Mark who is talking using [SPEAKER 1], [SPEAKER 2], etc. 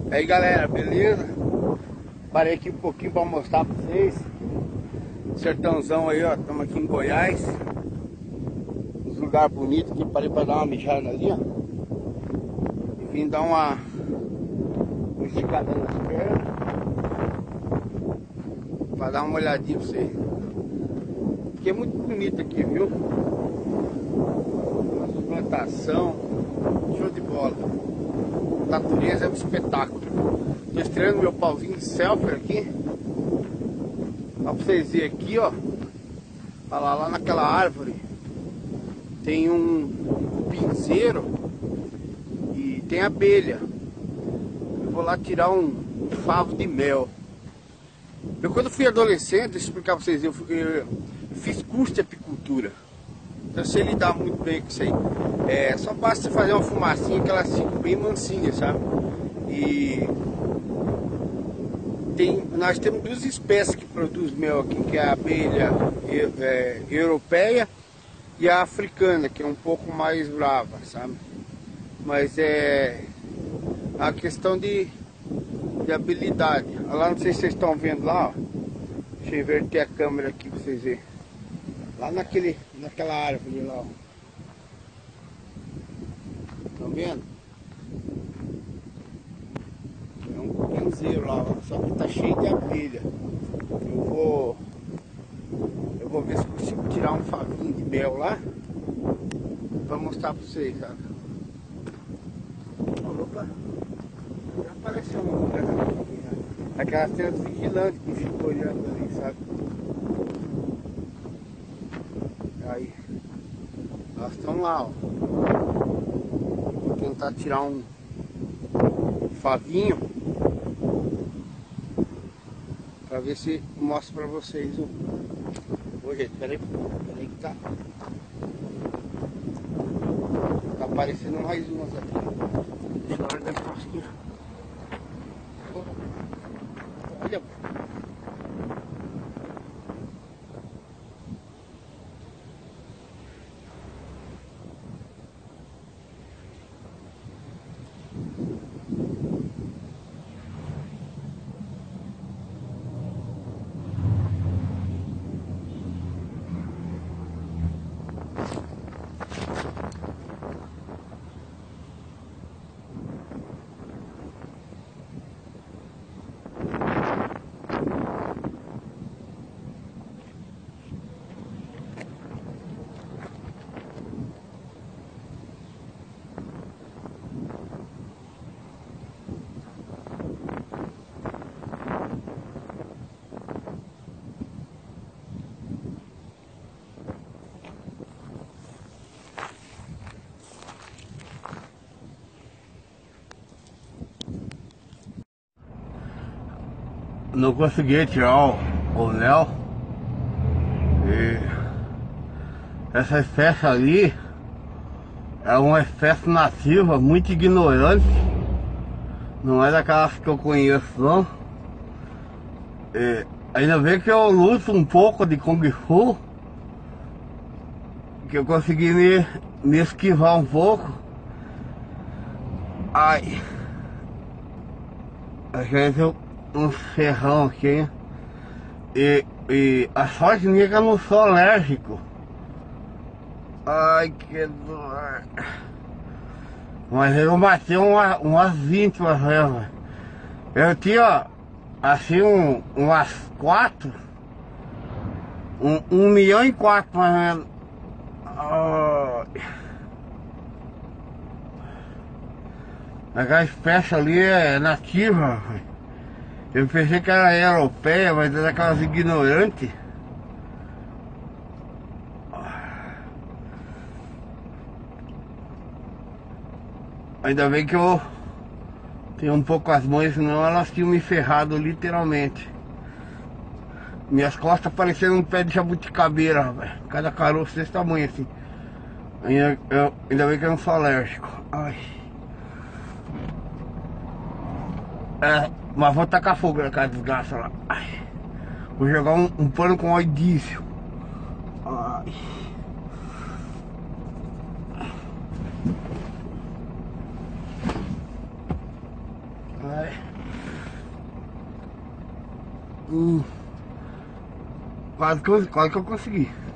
[SPEAKER 1] E aí galera, beleza? Parei aqui um pouquinho para mostrar para vocês. Sertãozão aí, ó, estamos aqui em Goiás. Uns lugares bonitos aqui, parei para dar uma mijada ali, ó. E vim dar uma esticada nas pernas para dar uma olhadinha para vocês. Aqui é muito bonito aqui, viu? Uma plantação, show de bola. A natureza é um espetáculo. Tô estreando meu pauzinho de selfie aqui. Pra vocês verem aqui, ó. Olha lá naquela árvore tem um pinzeiro e tem abelha. Eu vou lá tirar um favo de mel. Eu quando fui adolescente, deixa eu explicar pra vocês, eu fiz curso de apicultura. Então eu sei lidar muito bem com isso aí. Só basta fazer uma fumacinha que elas ficam bem mansinhas, sabe? E nós temos duas espécies que produzem mel aqui, que é a abelha europeia e a africana, que é um pouco mais brava, sabe? Mas é a questão de habilidade. Lá, não sei se vocês estão vendo lá, ó. Deixa eu inverter a câmera aqui para vocês verem. Lá naquela árvore lá, ó. Estão vendo? É um pinzeiro lá, ó. Só que tá cheio de abelha. Eu vou ver se consigo tirar um favinho de mel lá para mostrar para vocês, sabe? Opa, já apareceu uma mulher aqui, né? Aquelas cenas vigilantes que ficam olhando ali, sabe? Aí, elas estão lá, ó. Vou tentar tirar um favinho para ver se mostro para vocês o... Ô gente, peraí que tá aparecendo mais umas aqui. Deixa eu olhar pra aqui. Olha. Não consegui tirar o mel. E essa espécie ali é uma espécie nativa, muito ignorante. Não é daquelas que eu conheço, não. E ainda bem que eu luto um pouco de Kung Fu, que eu consegui me esquivar um pouco. Ai, a gente um ferrão aqui. E a sorte minha é que eu não sou alérgico. Ai, que dor. Mas eu matei umas 20 vezes. Eu tinha assim umas 4. 1 milhão e 4 mais ou menos. Aquela espécie ali é nativa. Eu pensei que era europeia, mas é daquelas ignorantes. Ainda bem que eu tenho um pouco as mãos, senão elas tinham me ferrado literalmente. Minhas costas parecendo um pé de jabuticabeira, rapaz. Cada caroço desse tamanho assim. Ainda bem que eu não sou alérgico. Ai. Mas vou tacar fogo naquela desgraça lá. Ai. Vou jogar um pano com óleo diesel. Ai. Ai. Quase que eu consegui.